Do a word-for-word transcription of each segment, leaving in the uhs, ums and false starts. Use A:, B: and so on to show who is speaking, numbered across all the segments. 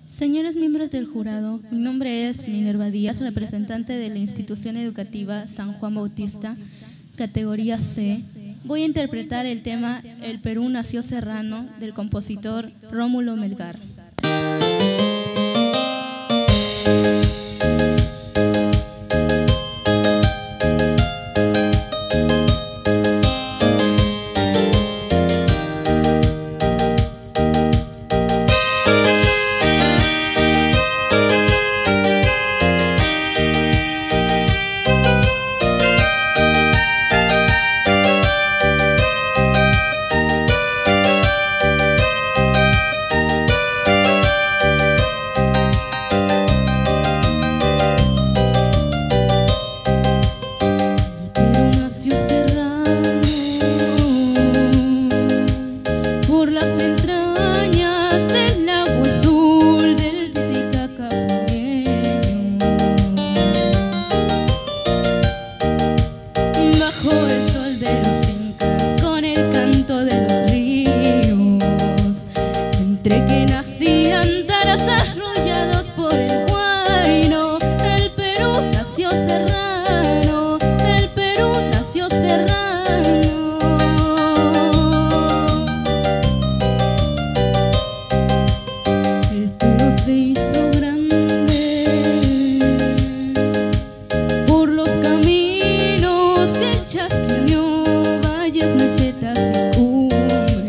A: Señores miembros del jurado, mi nombre es Minerva Díaz, representante de la institución educativa San Juan Bautista, categoría C. Voy a interpretar el tema El Perú nació serrano del compositor Rómulo Melgar. Entre que nacían tarazas arrollados por el Huayno, el Perú nació serrano, el Perú nació serrano. El Perú se hizo grande por los caminos que chasqueó, valles, mesetas y cumbres.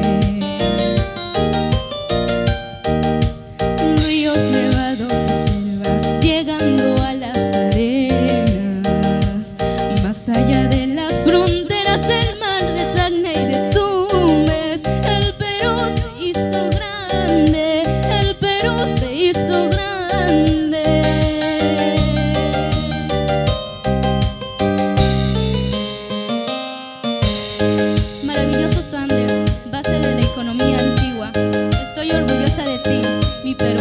A: Llegando a las arenas, más allá de las fronteras del mar de Tacna y de Tumbes, el Perú se hizo grande, el Perú se hizo grande. Maravillosos Andes, base de la economía antigua, estoy orgullosa de ti, mi Perú.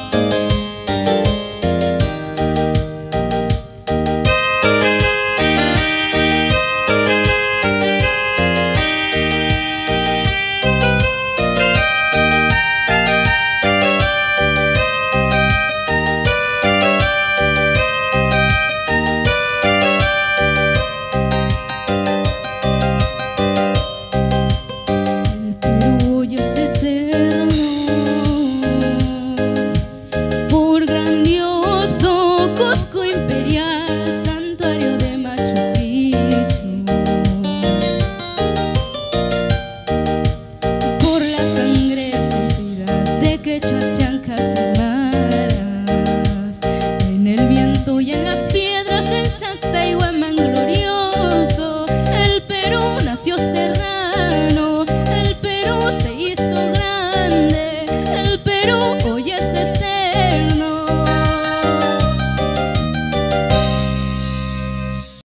A: Quechuas, chancas y maras, en el viento y en las piedras del Sacsayhuamán glorioso, el Perú nació serrano.